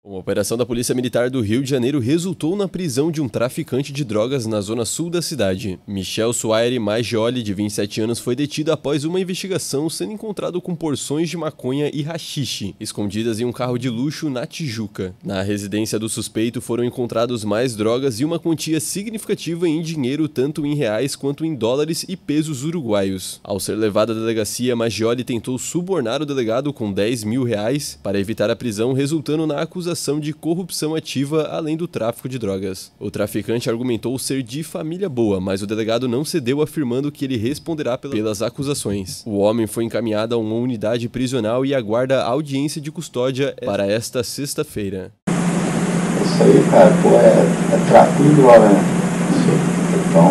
Uma operação da Polícia Militar do Rio de Janeiro resultou na prisão de um traficante de drogas na zona sul da cidade. Michel Suaire Maggioli, de 27 anos, foi detido após uma investigação sendo encontrado com porções de maconha e haxixe, escondidas em um carro de luxo na Tijuca. Na residência do suspeito foram encontrados mais drogas e uma quantia significativa em dinheiro, tanto em reais quanto em dólares e pesos uruguaios. Ao ser levado à delegacia, Maggioli tentou subornar o delegado com R$10 mil para evitar a prisão, resultando na acusação de corrupção ativa, além do tráfico de drogas. O traficante argumentou ser de família boa, mas o delegado não cedeu, afirmando que ele responderá pelas acusações. O homem foi encaminhado a uma unidade prisional e aguarda audiência de custódia para esta sexta-feira. Isso aí, cara, pô, é tráfico de droga, né? Então,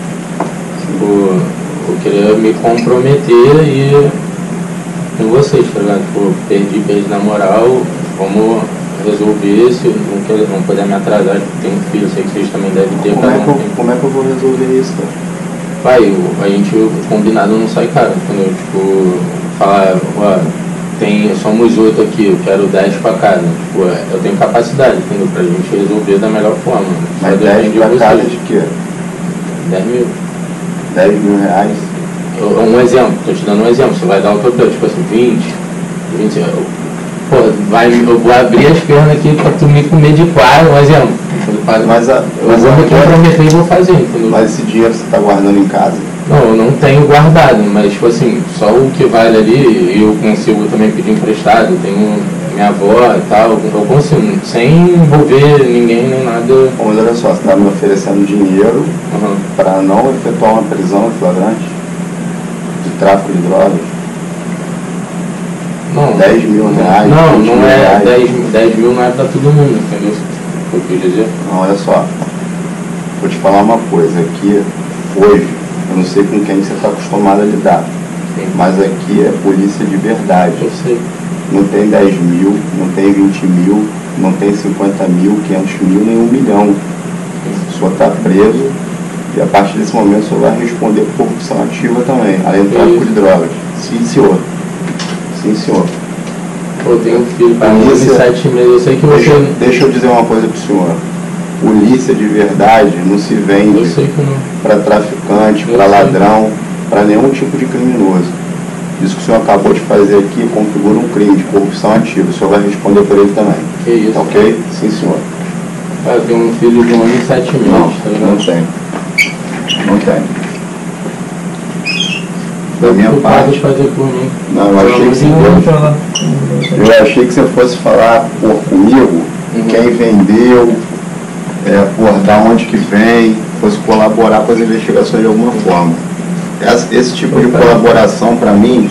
eu queria me comprometer e com vocês, tá ligado? Tipo, perdi na moral, vamos resolver isso, não puder me atrasar, tenho um filho, sei que vocês também devem ter. Como é que eu vou resolver isso, cara? Pai, a gente, combinado não sai caro. Quando eu, tipo, falar, ó, somos 8 aqui, eu quero 10 pra casa. Tipo, eu tenho capacidade, entendeu? Pra gente resolver da melhor forma. Mas 10 pra casa de quê? 10 mil. 10 mil reais? Um exemplo, tô te dando um exemplo, você vai dar o teu preço, tipo assim, 20, pô, eu vou abrir as pernas aqui pra tu me comer de quadro, um exemplo. Mas eu vou me comprometer e vou fazer, entendeu? Mas esse dinheiro você tá guardando em casa? Não, eu não tenho guardado, mas tipo assim, só o que vale ali, eu consigo também pedir emprestado, tenho minha avó e tal, eu consigo, sem envolver ninguém nem nada. Mas olha só, você tá me oferecendo dinheiro para não efetuar uma prisão flagrante de tráfico de drogas? Não, 10 mil reais? Não é 10 mil, não é para todo mundo, entendeu? O que eu quis dizer? Não, olha só, vou te falar uma coisa, aqui hoje, eu não sei com quem você está acostumado a lidar, mas aqui é polícia de verdade. Eu sei. Não tem 10 mil, não tem 20 mil, não tem 50 mil, 500 mil, nem 1 milhão. O senhor está preso e a partir desse momento o senhor vai responder por corrupção ativa também, além do tráfico de drogas. Sim, senhor. Sim, senhor. Eu tenho um filho para mim de 7 meses, eu sei que você... Deixa eu dizer uma coisa para o senhor. Polícia de verdade não se vende para traficante, para ladrão, para nenhum tipo de criminoso. Isso que o senhor acabou de fazer aqui configura um crime de corrupção ativa. O senhor vai responder por ele também. Que isso? Tá ok? Sim, senhor. Eu tenho um filho de 1 ano e 7 meses, tá ligado? Não tem. Não tem. Da minha parte, fazer por mim. Não, eu achei que você fosse falar comigo, quem vendeu, da onde que vem, fosse colaborar com as investigações de alguma forma. Esse tipo de colaboração para mim,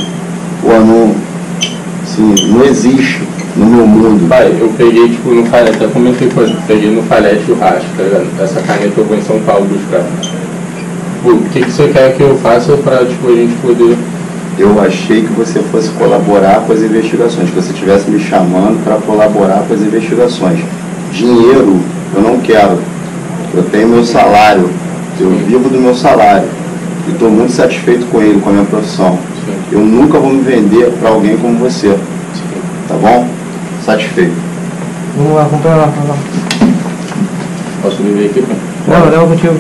não existe no meu mundo. Pai, eu peguei tipo no Falete, até comentei com ele, peguei no Falete o rastro, tá ligado? Essa caneta eu vou em São Paulo buscar. O que você quer que eu faça para tipo, a gente poder... Eu achei que você fosse colaborar com as investigações, que você estivesse me chamando para colaborar com as investigações. Dinheiro eu não quero. Eu tenho meu salário, eu vivo do meu salário e estou muito satisfeito com ele, com a minha profissão. Sim. Eu nunca vou me vender para alguém como você. Sim. Tá bom? Satisfeito. Vamos lá, vamos pra lá. Posso me ver aqui, pai? Não, não, contigo.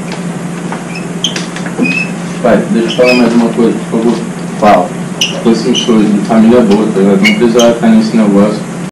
Pai, deixa eu falar mais uma coisa, por favor. Fala. Tô assim, sou de família boa, tá ligado? Não precisa estar nesse negócio.